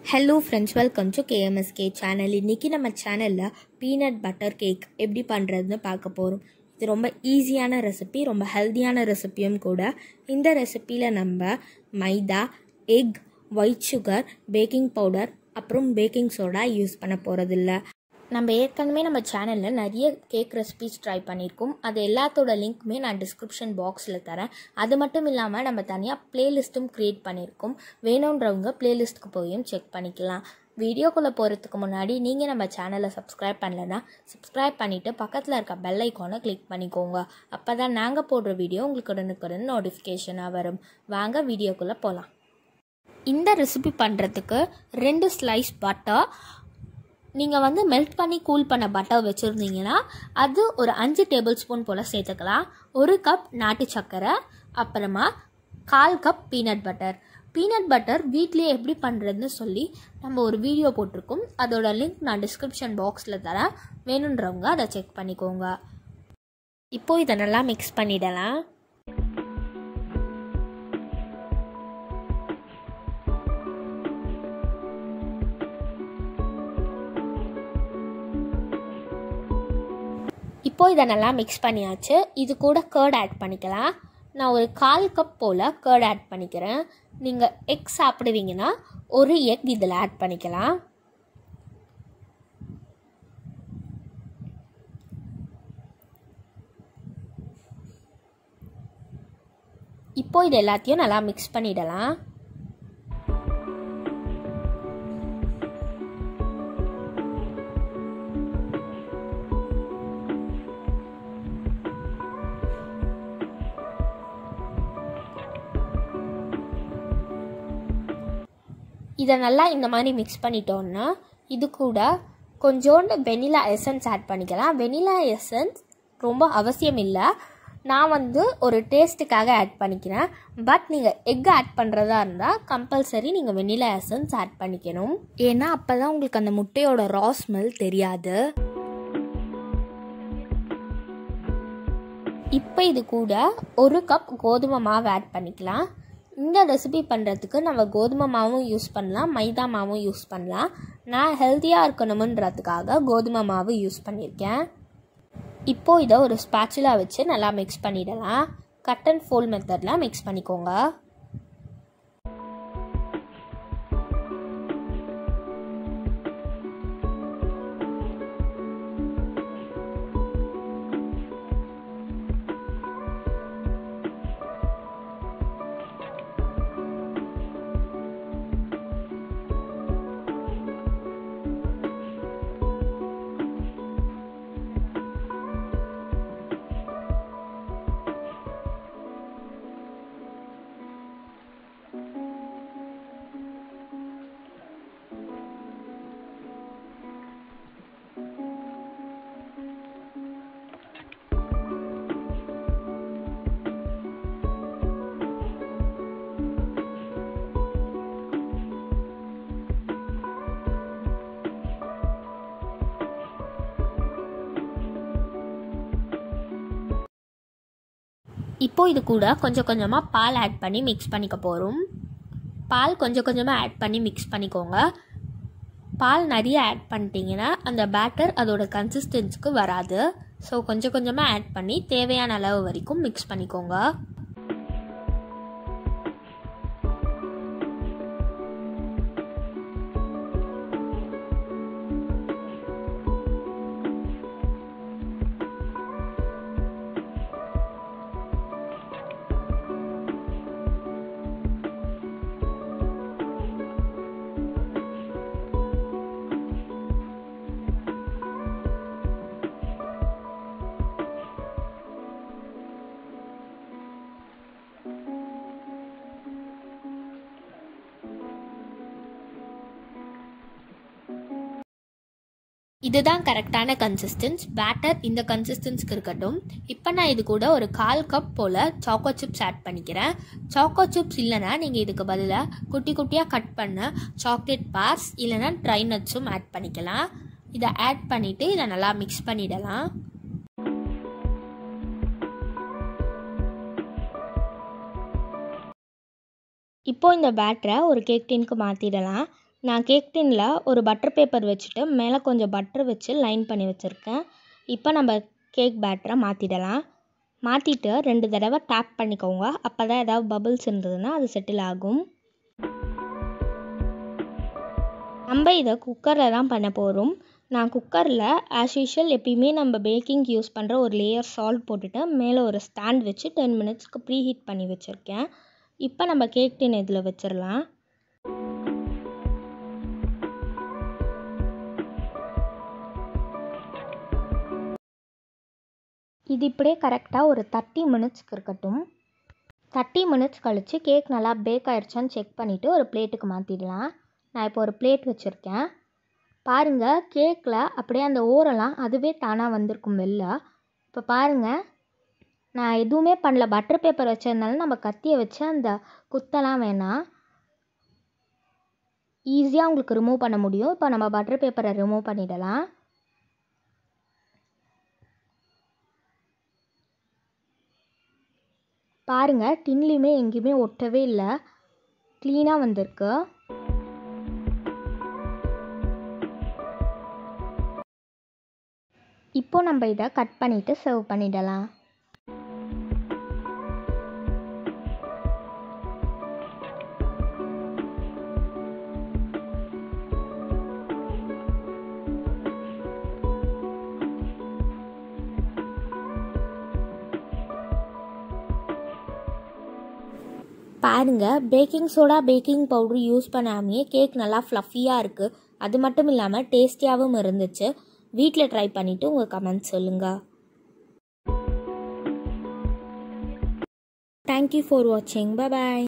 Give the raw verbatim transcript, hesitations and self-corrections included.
Hello friends, welcome to KMSK channel. இன்றைக்கி நம்ம சேனலில் பீனட் பட்டர் கேக் எப்படி பண்ணுறதுன்னு பார்க்க போகிறோம். இது ரொம்ப ஈஸியான ரெசிபி, ரொம்ப ஹெல்த்தியான ரெசிபியும் கூட. இந்த ரெசிப்பியில் நம்ம maida, egg, white sugar, baking powder அப்புறம் பேக்கிங் சோடா யூஸ் பண்ண போகிறதில்ல. நம்ம ஏற்கனவே நம்ம சேனலில் நிறைய கேக் ரெசிபிஸ் ட்ரை பண்ணியிருக்கோம். அது எல்லாத்தோட லிங்க்குமே நான் டிஸ்கிரிப்ஷன் பாக்ஸில் தரேன். அது மட்டும் இல்லாமல் நம்ம தனியாக ப்ளேலிஸ்ட்டும் க்ரியேட் பண்ணியிருக்கோம். வேணுன்றவங்க ப்ளேலிஸ்ட்டுக்கு போயும் செக் பண்ணிக்கலாம். வீடியோக்குள்ளே போகிறதுக்கு முன்னாடி நீங்கள் நம்ம சேனலை சப்ஸ்கிரைப் பண்ணலைன்னா சப்ஸ்கிரைப் பண்ணிவிட்டு பக்கத்தில் இருக்க பெல் ஐக்கானை கிளிக் பண்ணிக்கோங்க. அப்போ தான் நாங்கள் போடுற வீடியோ உங்களுக்கு உடனுக்குடன் நோட்டிஃபிகேஷனாக வரும். வாங்க வீடியோக்குள்ளே போகலாம். இந்த ரெசிபி பண்ணுறதுக்கு ரெண்டு ஸ்லைஸ் பட்டர், நீங்கள் வந்து மெல்ட் பண்ணி கூல் பண்ண பட்டர் வச்சுருந்தீங்கன்னா அது ஒரு அஞ்சு டேபிள் ஸ்பூன் போல் சேர்த்துக்கலாம். ஒரு கப் நாட்டு சர்க்கரை, அப்புறமா கால் cup peanut butter. Peanut butter வீட்லேயே எப்படி பண்ணுறதுன்னு சொல்லி நம்ம ஒரு வீடியோ போட்டிருக்கோம். அதோட லிங்க் நான் டிஸ்கிரிப்ஷன் பாக்ஸில் தரேன். வேணுன்றவங்க அதை செக் பண்ணிக்கோங்க. இப்போது இதை நல்லா மிக்ஸ் பண்ணிடலாம். இப்போது இதை நல்லா மிக்ஸ் பண்ணியாச்சு. இது கூட கர்ட் ஆட் பண்ணிக்கலாம். நான் ஒரு கால் கப் போல் கர்ட் ஆட் பண்ணிக்கிறேன். நீங்கள் எக் சாப்பிடுவீங்கன்னா ஒரு எக் இதில் ஆட் பண்ணிக்கலாம். இப்போ இது எல்லாத்தையும் நல்லா மிக்ஸ் பண்ணிடலாம். இதை நல்லா இந்த மாதிரி மிக்ஸ் பண்ணிட்டோன்னா இது கூட கொஞ்சோண்டு வெனிலா எசன்ஸ் ஆட் பண்ணிக்கலாம். வெனிலா எசன்ஸ் ரொம்ப அவசியம் இல்லை, நான் வந்து ஒரு டேஸ்ட்டுக்காக ஆட் பண்ணிக்கிறேன். பட் நீங்கள் எக் ஆட் பண்ணுறதா இருந்தால் கம்பல்சரி நீங்கள் வெனிலா எசன்ஸ் ஆட் பண்ணிக்கணும். ஏன்னா அப்போ தான் உங்களுக்கு அந்த முட்டையோட ரா ஸ்மெல் தெரியாது. இப்போ இது கூட ஒரு கப் கோதுமை மாவு ஆட் பண்ணிக்கலாம். இந்த ரெசிபி பண்ணுறதுக்கு நம்ம கோதுமை மாவும் யூஸ் பண்ணலாம், மைதா மாவும் யூஸ் பண்ணலாம். நான் ஹெல்த்தியாக இருக்கணுமன்றதுக்காக கோதுமை மாவு யூஸ் பண்ணியிருக்கேன். இப்போது இதை ஒரு ஸ்பேச்சுலா வச்சு நல்லா மிக்ஸ் பண்ணிடலாம். கட் அண்ட் ஃபோல்ட் மெத்தடில் மிக்ஸ் பண்ணிக்கோங்க. இப்போது இது கூட கொஞ்சம் கொஞ்சமாக பால் ஆட் பண்ணி மிக்ஸ் பண்ணிக்க போகிறோம். பால் கொஞ்சம் கொஞ்சமாக ஆட் பண்ணி மிக்ஸ் பண்ணிக்கோங்க. பால் நிறைய ஆட் பண்ணிட்டீங்கன்னா அந்த பேட்டர் அதோட கன்சிஸ்டன்ஸுக்கு வராது. ஸோ கொஞ்சம் கொஞ்சமாக ஆட் பண்ணி தேவையான அளவு வரைக்கும் மிக்ஸ் பண்ணிக்கோங்க. இதுதான் கரெக்டான கன்சிஸ்டன்ஸ். பேட்டர் இந்த கன்சிஸ்டன்ஸ்க்கு இருக்கட்டும். இப்போ நான் இது கூட ஒரு கால் கப் போல் சாக்கோ சிப்ஸ் ஆட் பண்ணிக்கிறேன். சாக்கோ சிப்ஸ் இல்லைனா நீங்கள் இதுக்கு பதிலாக குட்டி குட்டியாக கட் பண்ண சாக்லேட் பார்ஸ் இல்லைனா ட்ரை நட்ஸும் ஆட் பண்ணிக்கலாம். இதை ஆட் பண்ணிவிட்டு இதை நல்லா மிக்ஸ் பண்ணிடலாம். இப்போ இந்த பேட்டரை ஒரு கேக் டின்க்கு மாற்றிடலாம். நான் கேக் டின்ல ஒரு பட்டர் பேப்பர் வச்சுட்டு மேலே கொஞ்சம் பட்டர் வச்சு லைன் பண்ணி வச்சுருக்கேன். இப்போ நம்ம கேக் பேட்டரை மாற்றிடலாம். மாற்றிட்டு ரெண்டு தடவை டேப் பண்ணிக்கோங்க. அப்போ தான் ஏதாவது பபிள்ஸ் இருந்ததுன்னா அது செட்டில் ஆகும். நம்ம இதை குக்கரில் தான் பண்ண போகிறோம். நான் குக்கரில் ஆஸ் யூஷுவல் எப்பயுமே நம்ம பேக்கிங்க்கு யூஸ் பண்ணுற ஒரு லேயர் சால்ட் போட்டுட்டு மேலே ஒரு ஸ்டாண்ட் வச்சு டென் மினிட்ஸ்க்கு ப்ரீ ஹீட் பண்ணி வச்சுருக்கேன். இப்போ நம்ம கேக் டின் இதில் வச்சிடலாம். இது இப்படியே கரெக்டாக ஒரு தேர்ட்டி மினிட்ஸ்க்கு இருக்கட்டும். தேர்ட்டி மினிட்ஸ் கழித்து கேக் நல்லா பேக் ஆகிடுச்சான்னு செக் பண்ணிவிட்டு ஒரு பிளேட்டுக்கு மாற்றிடலாம். நான் இப்போ ஒரு பிளேட் வச்சுருக்கேன். பாருங்கள், கேக்கில் அப்படியே அந்த ஓரெல்லாம் அதுவே தானாக வந்திருக்கும் வெளில. இப்போ பாருங்கள், நான் எதுவுமே பண்ணல. பட்டர் பேப்பர் வச்சதுனால நம்ம கத்தியை வச்சு அந்த குத்தலாம் வேணாம், ஈஸியாக உங்களுக்கு ரிமூவ் பண்ண முடியும். இப்போ நம்ம பட்டர் பேப்பரை ரிமூவ் பண்ணிடலாம். பாருங்கள், டின்லேயுமே எங்கேயுமே ஒட்டவே இல்லை, க்ளீனாக வந்திருக்கு. இப்போ நம்ம இதை கட் பண்ணிவிட்டு சர்வ் பண்ணிடலாம். பாருங்கள், baking soda baking powder use பண்ணாமையே கேக் நல்லா ஃப்ளஃபியாக இருக்குது. அது மட்டும் இல்லாமல் டேஸ்டியாகவும் இருந்துச்சு. வீட்டில் ட்ரை பண்ணிவிட்டு உங்கள் கமெண்ட்ஸ் சொல்லுங்கள். தேங்க்யூ ஃபார் வாட்சிங். பை பாய்.